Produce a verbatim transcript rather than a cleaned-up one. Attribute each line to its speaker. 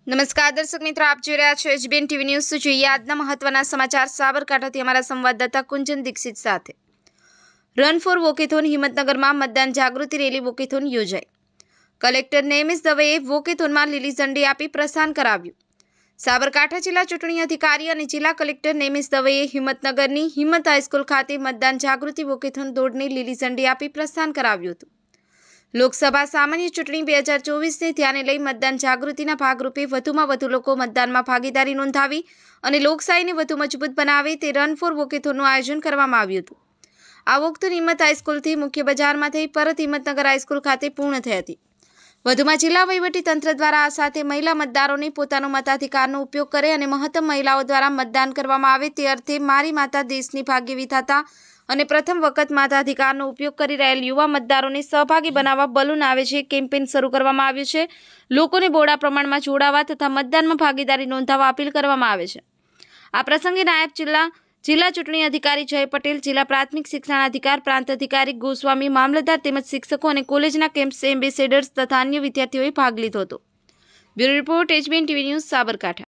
Speaker 1: નમસ્કાર દર્શક મિત્રો, આપ જોઈ રહ્યા છો એચબીએન ટીવી ન્યૂઝ। તો જોઈએ આજના મહત્વના સમાચાર સાબરકાંઠાથી અમારા સંવાદદાતા કુંજન દીક્ષિત સાથે। રન ફોર વોકેથોન હિંમતનગરમાં મતદાન જાગૃતિ રેલી વોકેથોન યોજાઈ। કલેક્ટર નેમિસ દવેએ વોકેથોનમાં લીલી ઝંડી આપી પ્રસ્થાન કરાવ્યું। સાબરકાંઠા જિલ્લા ચૂંટણી અધિકારી અને જિલ્લા કલેક્ટર નેમિસ દવેએ હિંમતનગરની હિંમત હાઈસ્કૂલ ખાતે મતદાન જાગૃતિ વોકેથોન દોડની લીલી ઝંડી આપી પ્રસ્થાન કરાવ્યું હતું। લોકસભા સામાન્ય ચૂંટણી બે હજાર ચોવીસને ધ્યાને લઈ મતદાન જાગૃતિના ભાગરૂપે વધુમાં વધુ લોકો મતદાનમાં ભાગીદારી નોંધાવી અને લોકશાહીને વધુ મજબૂત બનાવે તે રન ફોર વોકેથોનનું આયોજન કરવામાં આવ્યું હતું। આ વોકેથોન હિંમત હાઈસ્કૂલથી મુખ્ય બજારમાં થઈ પરત હિંમતનગર હાઈસ્કૂલ ખાતે પૂર્ણ થઈ હતી। વધુમાં જિલ્લા વહીવટી તંત્ર દ્વારા આ સાથે મહિલા મતદારોને પોતાનો મતાધિકારનો ઉપયોગ કરે અને મહત્તમ મહિલાઓ દ્વારા મતદાન કરવામાં આવે તે અર્થે મારી માતા દેશની ભાગ્યવી થતા અને પ્રથમ વખત મતાધિકારનો ઉપયોગ કરી રહેલ યુવા મતદારોને સહભાગી બનાવવા બલૂન આવે છે કેમ્પેઇન શરૂ કરવામાં આવ્યું છે। લોકોને બહોળા પ્રમાણમાં જોડાવા તથા મતદાનમાં ભાગીદારી નોંધાવવા અપીલ કરવામાં આવે છે। આ પ્રસંગે નાયબ જિલ્લા જિલ્લા ચૂંટણી અધિકારી જય પટેલ, જિલ્લા પ્રાથમિક શિક્ષણાધિકારી પ્રાંત અધિકારી ગોસ્વામી, મામલતદાર તેમજ શિક્ષકો અને કોલેજના કેમ્પસ એમ્બેસેડર્સ તથા અન્ય વિદ્યાર્થીઓએ ભાગ લીધો હતો। Bureau report, HBN TV news, Sabarkantha.